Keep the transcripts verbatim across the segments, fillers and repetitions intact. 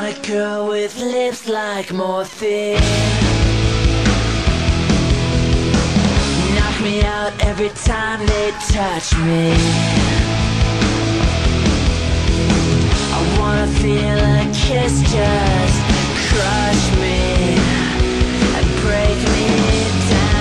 want a girl with lips like morphine. Knock me out every time they touch me. I wanna feel a kiss just crush me and break me down.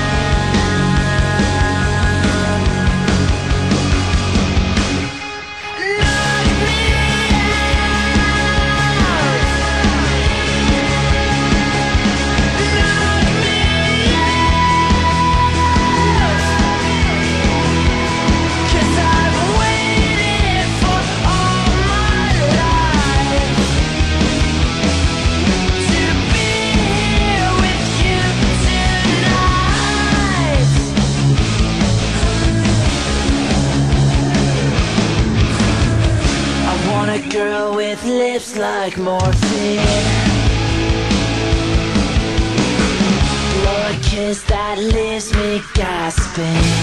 A girl with lips like morphine. Blow a kiss that leaves me gasping.